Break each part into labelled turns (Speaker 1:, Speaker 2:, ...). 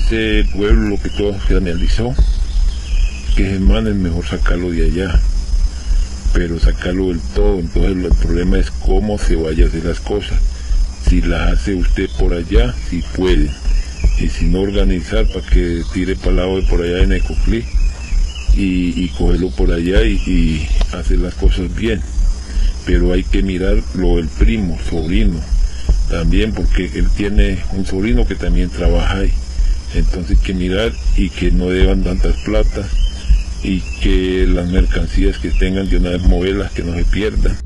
Speaker 1: dice el pueblo lo que todo se analizó, que ese man es mejor sacarlo de allá, pero sacarlo del todo. Entonces el problema es cómo se vaya a hacer las cosas. Si las hace usted por allá, si puede, y si no, organizar para que tire para el lado de por allá en Ecoclí y cogerlo por allá y hacer las cosas bien. Pero hay que mirar lo del primo, sobrino, también, porque él tiene un sobrino que también trabaja ahí. Entonces hay que mirar y que no deban tantas platas y que las mercancías que tengan de una vez moverlas, que no se pierdan.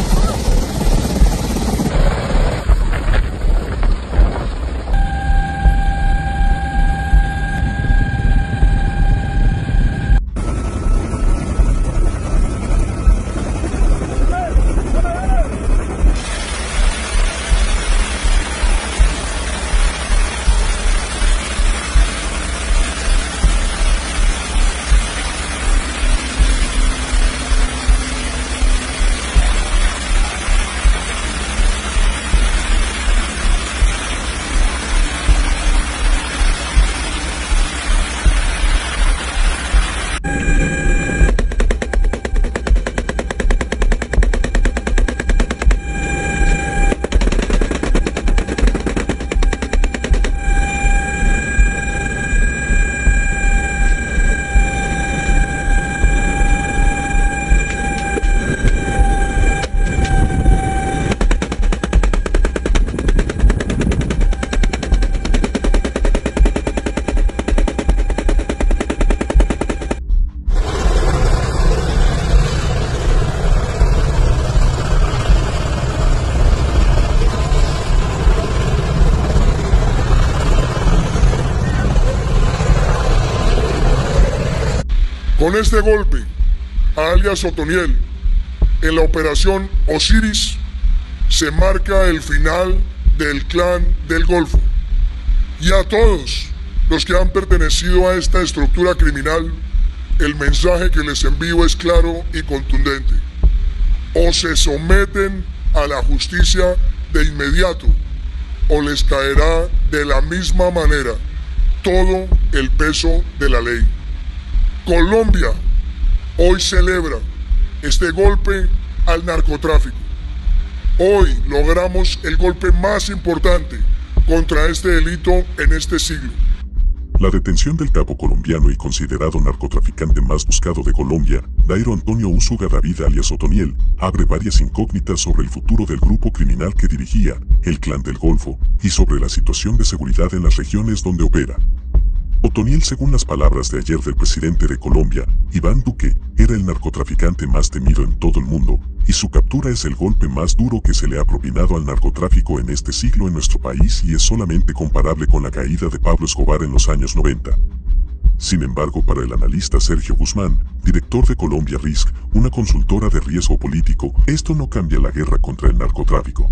Speaker 2: Con este golpe a alias Otoniel en la operación Osiris se marca el final del Clan del Golfo. Y a todos los que han pertenecido a esta estructura criminal, el mensaje que les envío es claro y contundente. O se someten a la justicia de inmediato, o les caerá de la misma manera todo el peso de la ley. Colombia hoy celebra este golpe al narcotráfico. Hoy logramos el golpe más importante contra este delito en este siglo.
Speaker 3: La detención del capo colombiano y considerado narcotraficante más buscado de Colombia, Dairo Antonio Úsuga David alias Otoniel, abre varias incógnitas sobre el futuro del grupo criminal que dirigía, el Clan del Golfo, y sobre la situación de seguridad en las regiones donde opera. Otoniel, según las palabras de ayer del presidente de Colombia, Iván Duque, era el narcotraficante más temido en todo el mundo, y su captura es el golpe más duro que se le ha propinado al narcotráfico en este siglo en nuestro país y es solamente comparable con la caída de Pablo Escobar en los años 90. Sin embargo, para el analista Sergio Guzmán, director de Colombia Risk, una consultora de riesgo político, esto no cambia la guerra contra el narcotráfico.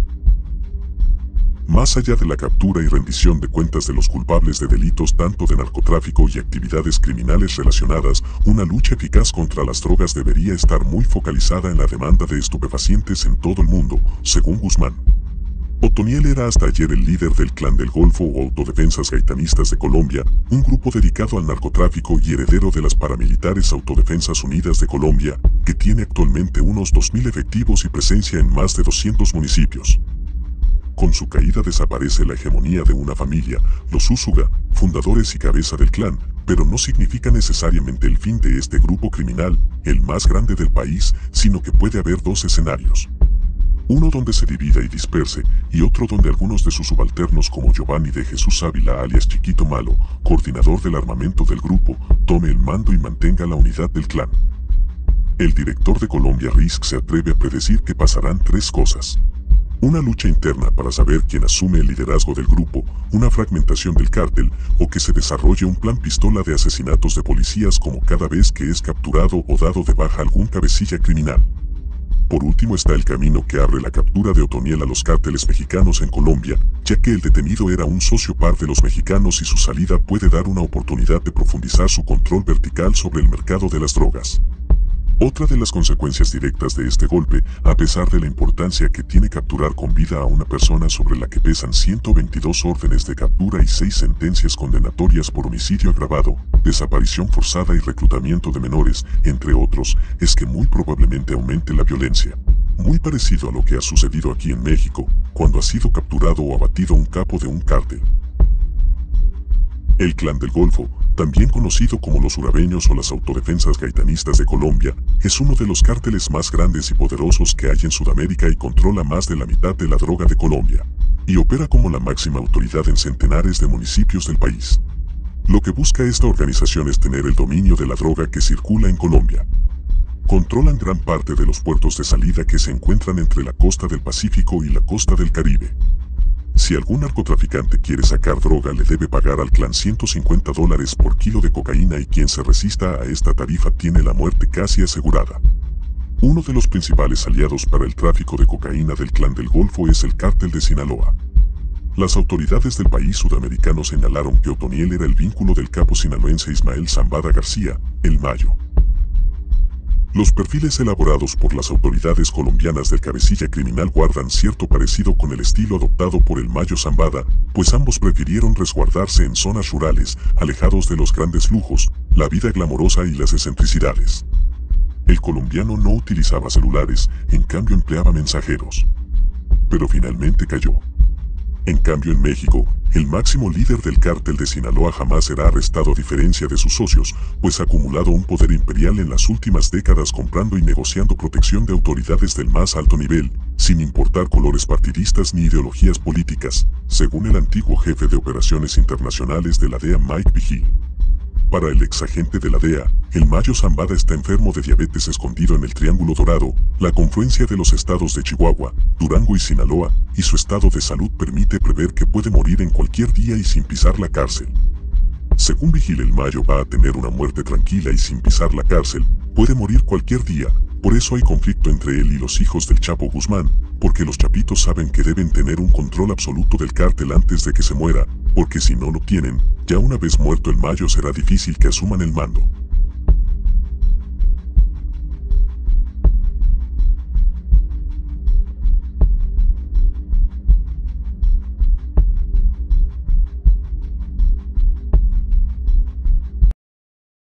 Speaker 3: Más allá de la captura y rendición de cuentas de los culpables de delitos tanto de narcotráfico y actividades criminales relacionadas, una lucha eficaz contra las drogas debería estar muy focalizada en la demanda de estupefacientes en todo el mundo, según Guzmán. Otoniel era hasta ayer el líder del Clan del Golfo o Autodefensas Gaitanistas de Colombia, un grupo dedicado al narcotráfico y heredero de las paramilitares Autodefensas Unidas de Colombia, que tiene actualmente unos 2.000 efectivos y presencia en más de 200 municipios. Con su caída desaparece la hegemonía de una familia, los Úsuga, fundadores y cabeza del clan, pero no significa necesariamente el fin de este grupo criminal, el más grande del país, sino que puede haber dos escenarios. Uno donde se divida y disperse, y otro donde algunos de sus subalternos como Giovanni de Jesús Ávila alias Chiquito Malo, coordinador del armamento del grupo, tome el mando y mantenga la unidad del clan. El director de Colombia Risk se atreve a predecir que pasarán tres cosas. Una lucha interna para saber quién asume el liderazgo del grupo, una fragmentación del cártel, o que se desarrolle un plan pistola de asesinatos de policías como cada vez que es capturado o dado de baja algún cabecilla criminal. Por último está el camino que abre la captura de Otoniel a los cárteles mexicanos en Colombia, ya que el detenido era un socio par de los mexicanos y su salida puede dar una oportunidad de profundizar su control vertical sobre el mercado de las drogas. Otra de las consecuencias directas de este golpe, a pesar de la importancia que tiene capturar con vida a una persona sobre la que pesan 122 órdenes de captura y 6 sentencias condenatorias por homicidio agravado, desaparición forzada y reclutamiento de menores, entre otros, es que muy probablemente aumente la violencia. Muy parecido a lo que ha sucedido aquí en México, cuando ha sido capturado o abatido un capo de un cártel. El Clan del Golfo, también conocido como los Urabeños o las Autodefensas Gaitanistas de Colombia, es uno de los cárteles más grandes y poderosos que hay en Sudamérica y controla más de la mitad de la droga de Colombia, y opera como la máxima autoridad en centenares de municipios del país. Lo que busca esta organización es tener el dominio de la droga que circula en Colombia. Controlan gran parte de los puertos de salida que se encuentran entre la costa del Pacífico y la costa del Caribe. Si algún narcotraficante quiere sacar droga, le debe pagar al clan $150 por kilo de cocaína y quien se resista a esta tarifa tiene la muerte casi asegurada. Uno de los principales aliados para el tráfico de cocaína del Clan del Golfo es el Cártel de Sinaloa. Las autoridades del país sudamericano señalaron que Otoniel era el vínculo del capo sinaloense Ismael Zambada García, el Mayo. Los perfiles elaborados por las autoridades colombianas del cabecilla criminal guardan cierto parecido con el estilo adoptado por el Mayo Zambada, pues ambos prefirieron resguardarse en zonas rurales, alejados de los grandes lujos, la vida glamorosa y las excentricidades. El colombiano no utilizaba celulares, en cambio empleaba mensajeros. Pero finalmente cayó. En cambio en México, el máximo líder del cártel de Sinaloa jamás será arrestado a diferencia de sus socios, pues ha acumulado un poder imperial en las últimas décadas comprando y negociando protección de autoridades del más alto nivel, sin importar colores partidistas ni ideologías políticas, según el antiguo jefe de operaciones internacionales de la DEA Mike Vigil. Para el exagente de la DEA, el Mayo Zambada está enfermo de diabetes escondido en el Triángulo Dorado, la confluencia de los estados de Chihuahua, Durango y Sinaloa, y su estado de salud permite prever que puede morir en cualquier día y sin pisar la cárcel. Según Vigil, el Mayo va a tener una muerte tranquila y sin pisar la cárcel, puede morir cualquier día, por eso hay conflicto entre él y los hijos del Chapo Guzmán, porque los chapitos saben que deben tener un control absoluto del cártel antes de que se muera, porque si no lo tienen, ya una vez muerto el Mayo será difícil que asuman el mando.